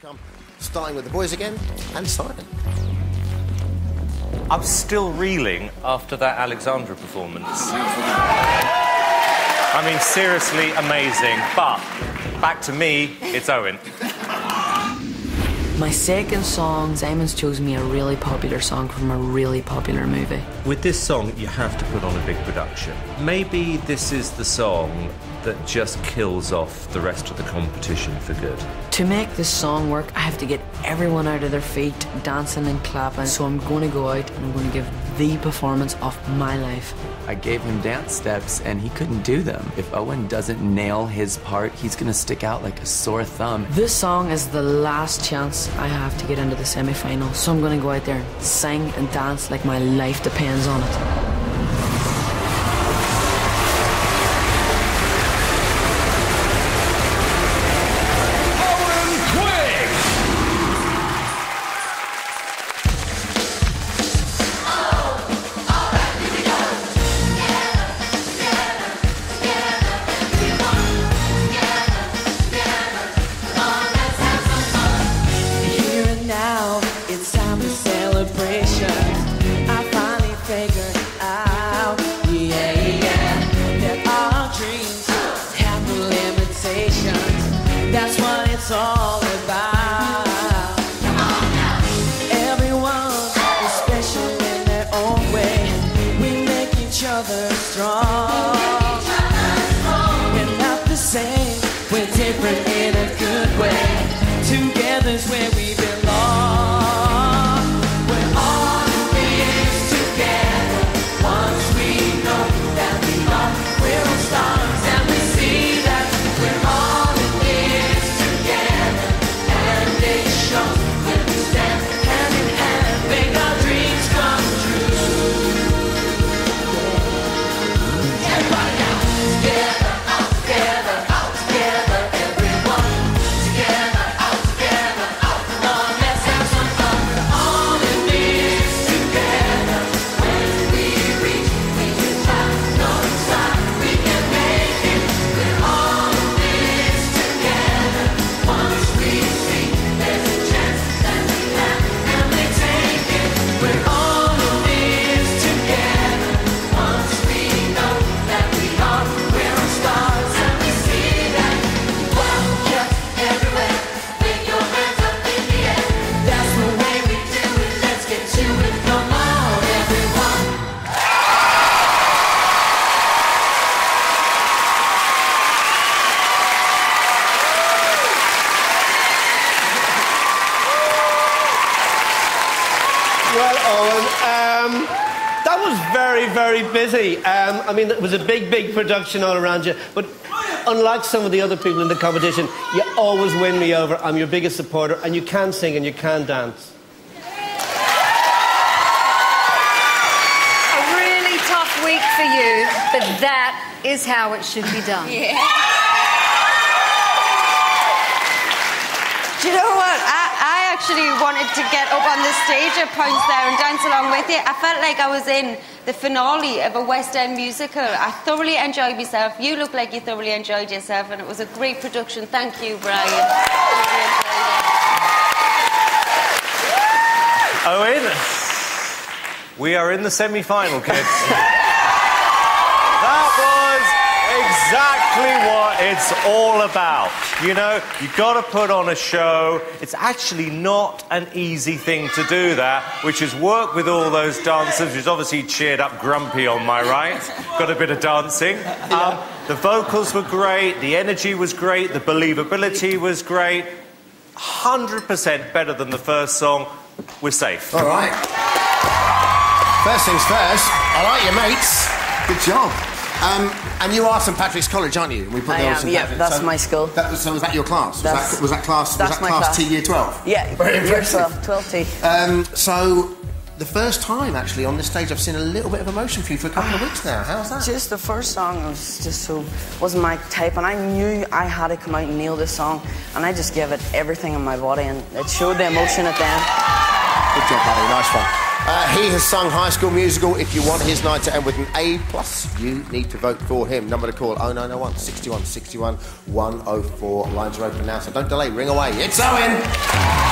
I'm starting with the boys again, and Simon. I'm still reeling after that Alexandra performance. I mean, seriously amazing. But back to me, it's Owen. My second song, Simon's chose me a really popular song from a really popular movie. With this song, you have to put on a big production. Maybe this is the song that just kills off the rest of the competition for good. To make this song work, I have to get everyone out of their feet, dancing and clapping. So I'm going to go out and I'm going to give the performance of my life. I gave him dance steps and he couldn't do them. If Owen doesn't nail his part, he's gonna stick out like a sore thumb. This song is the last chance I have to get into the semi-final, so I'm gonna go out there and sing and dance like my life depends on it. That's what it's all about. Come on now. Everyone is special in their own way. We make each other strong. We're not the same, we're different in a good way. Together's where we belong. We're all in this together. Once we know that we are, we're all stars, and we see that we're all. That was very, very busy. I mean, it was a big, big production all around you. But unlike some of the other people in the competition, you always win me over. I'm your biggest supporter, and you can sing and you can dance. A really tough week for you, but that is how it should be done. Yeah. Do you know what? I actually wanted to get up on the stage at points there and dance along with you. I felt like I was in the finale of a West End musical. I thoroughly enjoyed myself. You look like you thoroughly enjoyed yourself, and it was a great production. Thank you, Brian. Owen, we are in the semi-final, kids. That was exactly what it's all about. You know, you've got to put on a show. It's actually not an easy thing to do that, which is work with all those dancers, who's obviously cheered up Grumpy on my right. Got a bit of dancing. The vocals were great, the energy was great, the believability was great. 100% better than the first song. We're safe. All right. First things first, I like your mates. Good job. And you are St Patrick's College, aren't you? We put I am, yeah, that's my school. So was that your class? Was that class T Year 12? Yeah, very impressive. Year 12, 12T. So, the first time, actually, on this stage, I've seen a little bit of emotion for you for a couple of weeks now. How's that? Just the first song was just so... wasn't my type, and I knew I had to come out and nail this song, and I just gave it everything in my body, and it showed the emotion at the end. Good job, buddy. Nice one. He has sung High School Musical. If you want his night to end with an A+, you need to vote for him. Number to call, 0901 61 61 104. Lines are open now, so don't delay. Ring away. It's Owen!